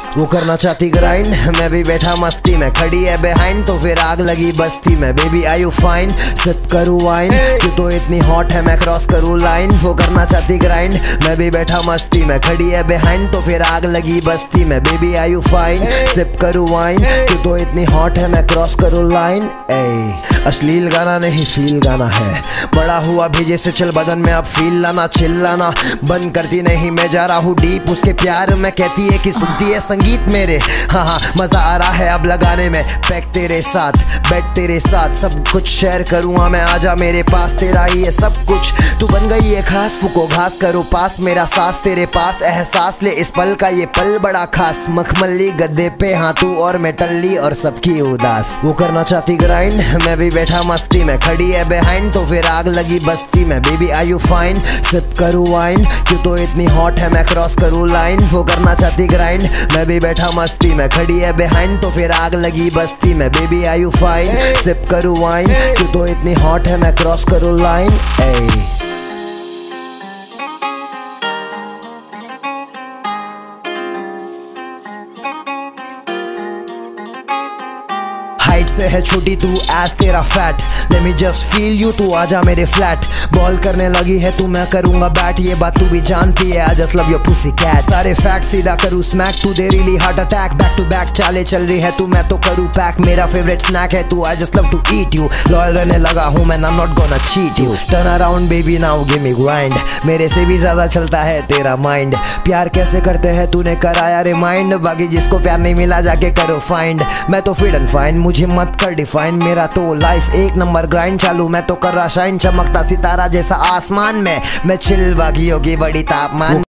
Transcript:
वो करना चाहती ग्राइंड, मैं भी बैठा मस्ती में, खड़ी है बिहाइंड तो फिर आग लगी बस्ती में। Baby are you fine, sip करूँ वाइन, तू तो इतनी हॉट है मैं क्रॉस करूँ लाइन। वो करना चाहती ग्राइंड, मैं भी बैठा मस्ती में, खड़ी है बिहाइंड तो फिर आग लगी बस्ती में। Baby are you fine, sip करूँ वाइन, तू तो इतनी हॉट है मैं क्रॉस करूँ लाइन। ए अश्लील गाना नहीं फील गाना है, बड़ा हुआ भेजे से चल बदन में अब फील लाना, चिल्लाना बंद करती नहीं, मैं जा रहा हूँ डीप उसके प्यार में। कहती है कि सुनती है संगीत मेरे, हाँ हाँ मजा आ रहा है अब लगाने में। पैक तेरे साथ, बेड तेरे साथ, सब कुछ शेयर करूँगा मैं, आजा मेरे पास, तेरा ही है सब कुछ। तू बन गई है खास, फूको घास करो पास, मेरा सांस तेरे पास, एहसास ले इस पल का ये पल बड़ा खास। मखमली गद्दे पे हाँ तू और मैं टल्ली और सबकी उदास। वो करना चाहती ग्राइंड, मैं भी बैठा मस्ती में, खड़ी है बिहाइंड तो फिर आग लगी बस्ती में। Baby are you fine, sip करूँ वाइन, क्यों तो इतनी हॉट है मैं क्रॉस करूँ लाइन। वो करना चाहती ग्राइंड, मैं भी बैठा मस्ती में, खड़ी है बिहाइंड तो फिर आग लगी बस्ती में। Baby are you fine, sip करूँ वाइन, क्यों तो इतनी हॉट है मैं क्रॉस करूँ लाइन। ए हाइट से है छोटी तू एज तेरा fat, let me just feel you, तू आजा मेरे फ्लैट। बॉल करने लगी है तू, मैं करूंगा बैट, ये बात तू भी जानती है, I just love your pussy cat. सारे फैक्ट सीधा करूँ स्मैक, तू दे really heart attack. Back to back चाले चल रही है तू, मैं तो करूँ पैक, मेरा फेवरेट स्नैक है तू, I just love to eat you. Loyal रहने लगा हूँ मैं, I am not gonna cheat you. Turn around baby now give me grind, मेरे से भी ज्यादा चलता है तेरा माइंड। प्यार कैसे करते हैं तूने कराया रिमाइंड, बाकी जिसको प्यार नहीं मिला जाके करो फाइंड। मैं तो फिट एंड फाइन, मुझे मत कर डिफाइन, मेरा तो लाइफ एक नंबर ग्राइंड चालू, मैं तो कर रहा शाइन, चमकता सितारा जैसा आसमान में। मैं चिल बाकियों की बड़ी तापमान।